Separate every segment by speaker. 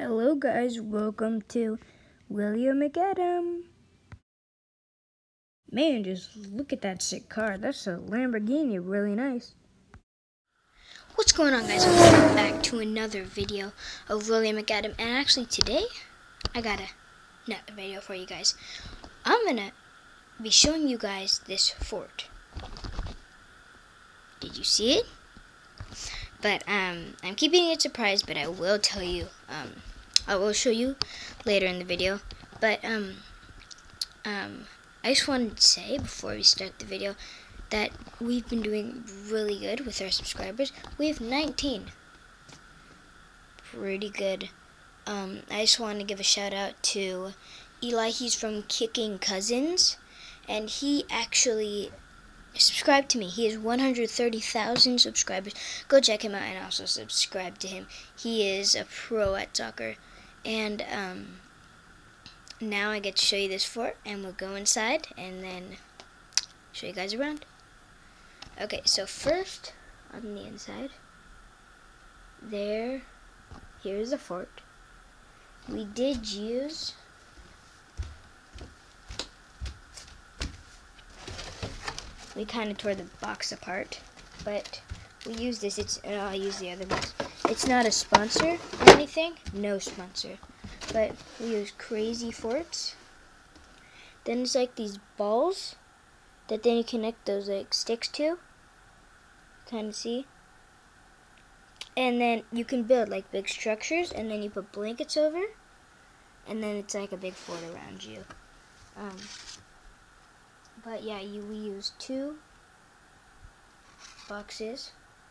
Speaker 1: Hello guys, welcome to William McAdam. Man, just look at that sick car. That's a Lamborghini, really nice.
Speaker 2: What's going on, guys? Welcome back to another video of William McAdam. And actually today, I got another video for you guys. I'm gonna be showing you guys this fort. Did you see it? But I'm keeping it surprise, but I will tell you, I will show you later in the video. But I just wanted to say before we start the video that we've been doing really good with our subscribers. We have 19. Pretty good. I just want to give a shout out to Eli. He's from Kicking Cousins, and he actually subscribe to me. He has 130,000 subscribers. Go check him out and also subscribe to him. He is a pro at soccer. And now I get to show you this fort, and we'll go inside and then show you guys around. Okay, so first on the inside, here's the fort. We did use we kind of tore the box apart, but we use this. I'll use the other box. It's not a sponsor or anything, no sponsor, but we use Crazy Forts. Then it's like these balls that then you connect those like sticks to, kind of see. And then you can build like big structures, and then you put blankets over, and then it's like a big fort around you. But yeah, we use 2 boxes.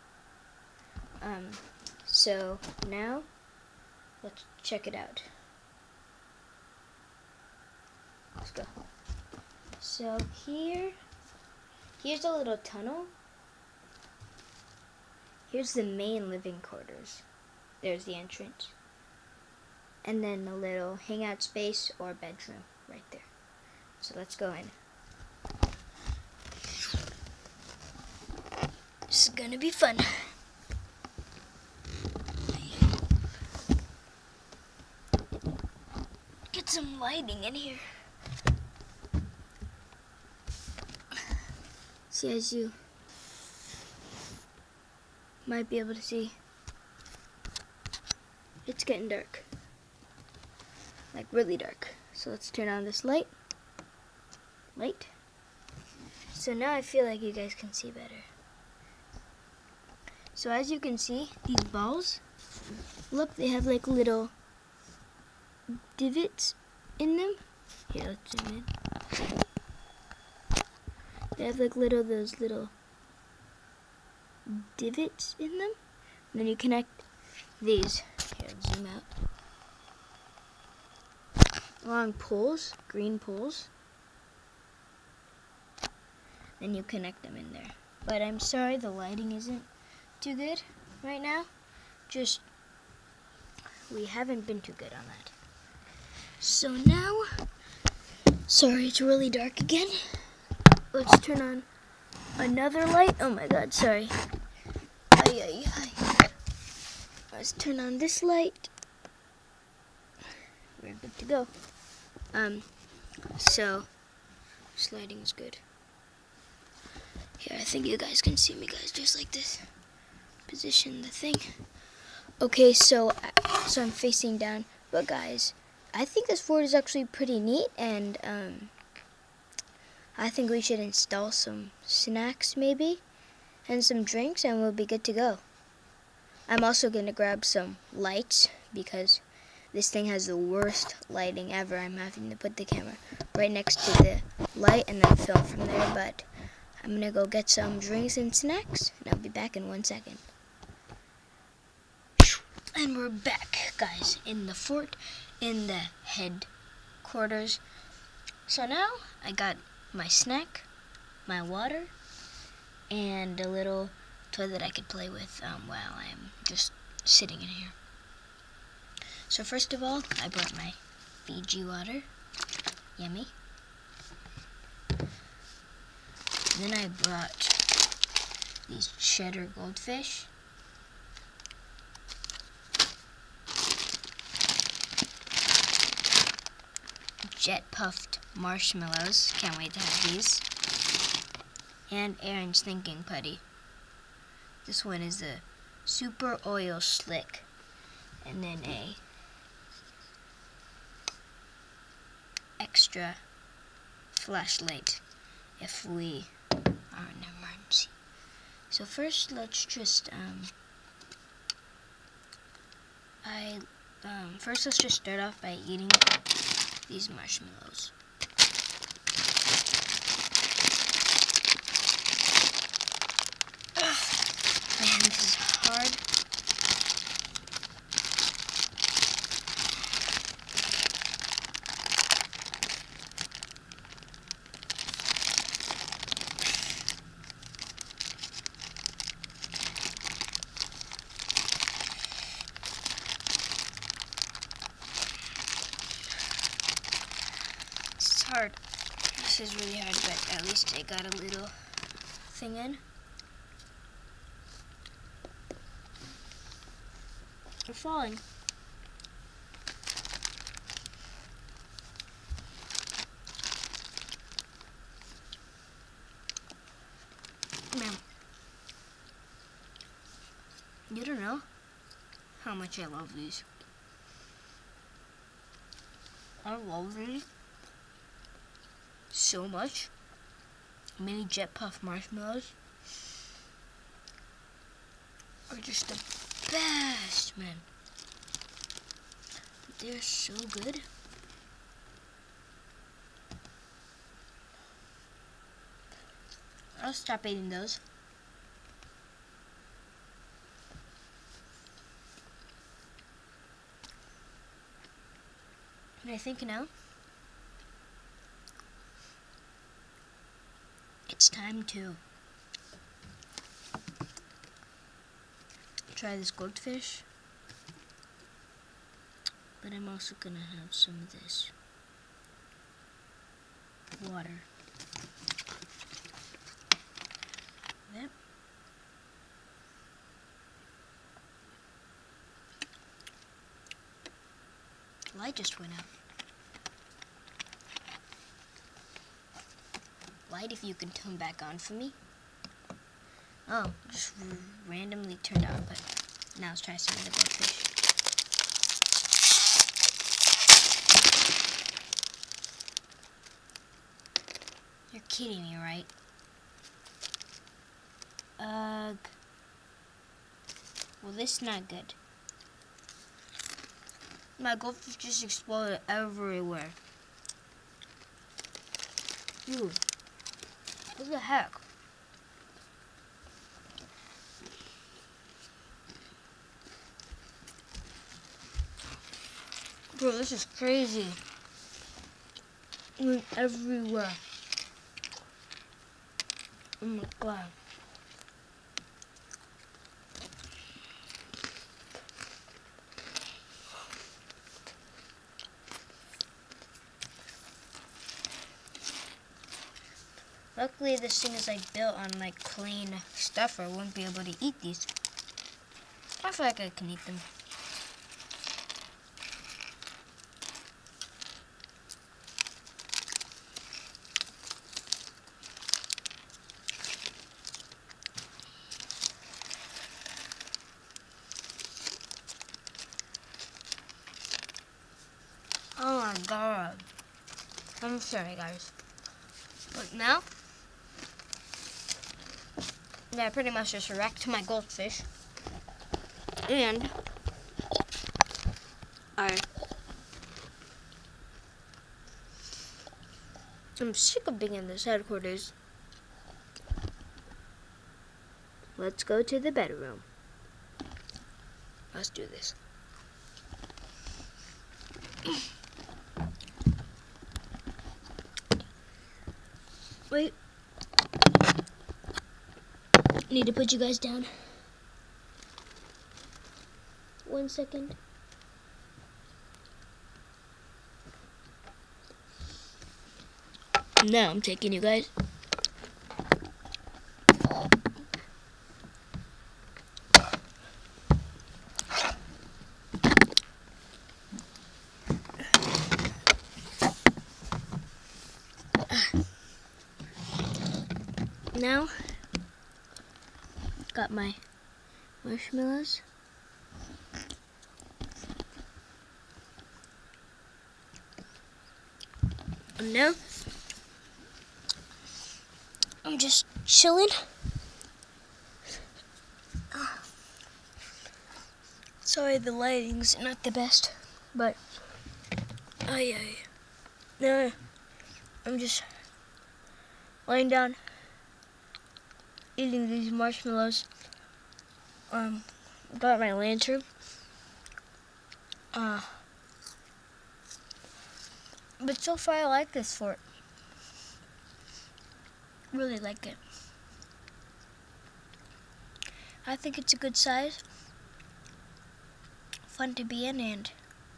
Speaker 2: So now let's check it out. Let's go. So here's a little tunnel. Here's the main living quarters. There's the entrance. And then a little hangout space or bedroom right there. So let's go in. This is gonna be fun. Get some lighting in here. See, as you might be able to see, it's getting dark. Like really dark. So let's turn on this light. So now I feel like you guys can see better. So as you can see, these balls, look, they have like little divots in them. Here, let's zoom in. They have like those little divots in them. And then you connect these. Here, let's zoom out. Long poles, green poles. Then you connect them in there. But I'm sorry the lighting isn't too good right now. Just, we haven't been too good on that. So now, sorry it's really dark again. Let's turn on another light. Oh my god, sorry. Let's turn on this light. We're good to go. So this lighting is good. Here, I think you guys can see me, guys, just like this. Position the thing. Okay, so I'm facing down, but guys, I think this fort is actually pretty neat, and I think we should install some snacks maybe and some drinks, and we'll be good to go. I'm also gonna grab some lights because this thing has the worst lighting ever. I'm having to put the camera right next to the light and then film from there, but I'm gonna go get some drinks and snacks, and I'll be back in 1 second. And we're back, guys, in the fort, in the headquarters. So now I got my snack, my water, and a little toy that I could play with while I'm just sitting in here. So first of all, I brought my Fiji water. Yummy. Then I brought these cheddar goldfish. jet puffed marshmallows. Can't wait to have these. And Aaron's thinking putty. This one is a super oil slick. And then a extra flashlight if we are in an emergency. So first, let's just let's just start off by eating these marshmallows. Ugh, man, this is hard. Hard. This is really hard, but at least I got a little thing in. They're falling. Man, you don't know how much I love these. I love these so much. Mini jet puff marshmallows are just the best, man. They're so good. I'll stop eating those. And I think now it's time to try this goldfish, but I'm also gonna have some of this water. Yep. The light just went out. Light, if you can turn back on for me. Oh, just randomly turned on, but now let's try some of the goldfish. You're kidding me, right? Well, this is not good. My goldfish just exploded everywhere. Dude, what the heck? Bro, this is crazy. It went everywhere. Oh my god. Luckily, this thing is like built on like clean stuff, or I wouldn't be able to eat these. I feel like I can eat them. Oh my god. I'm sorry, guys. But now, I pretty much just wrecked my goldfish. And I'm sick of being in this headquarters. Let's go to the bedroom. Let's do this. Wait. Need to put you guys down. 1 second. Now I'm taking you guys. Now, got my marshmallows. And now, I'm just chilling. Sorry, the lighting's not the best, but no, I'm just laying down, eating these marshmallows. Got my lantern. But so far, I like this fort. Really like it. I think it's a good size, fun to be in, and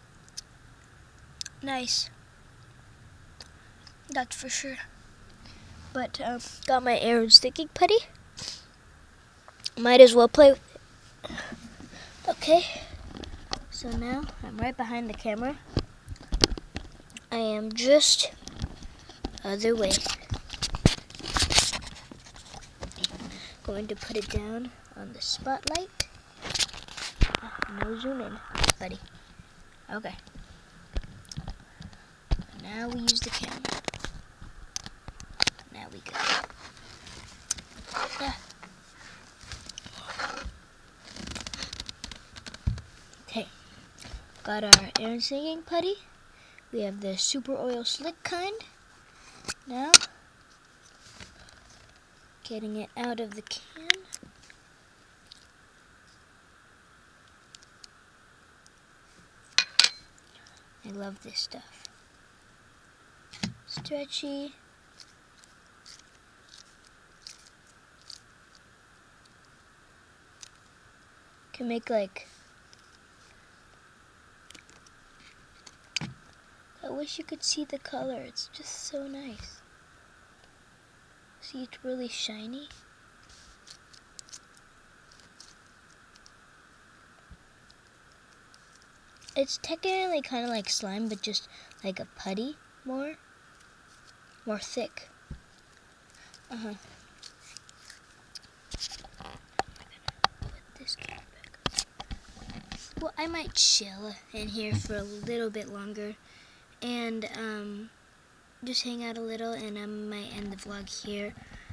Speaker 2: nice. That's for sure. But got my Aaron sticking putty. Might as well play with it. Okay. So now I'm right behind the camera. I am just other way. Going to put it down on the spotlight. No zoom in, buddy. Okay. Now we use the camera. Now we go. Yeah. Okay. Got our Aaron singing putty. We have the super oil slick kind. Now, getting it out of the can. I love this stuff. Stretchy. Can make like, I wish you could see the color. It's just so nice. See, it's really shiny. It's technically kind of like slime, but just like a putty, more thick. Put this can back. Well, I might chill in here for a little bit longer, and just hang out a little, and I might end the vlog here.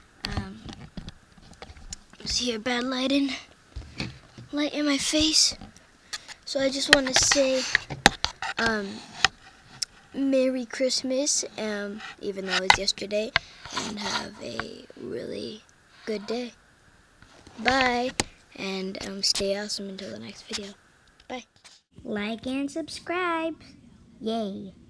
Speaker 2: See a bad light in my face. So I just want to say Merry Christmas, even though it's yesterday, and have a really good day. Bye, and stay awesome until the next video. Bye.
Speaker 1: Like and subscribe. Yay.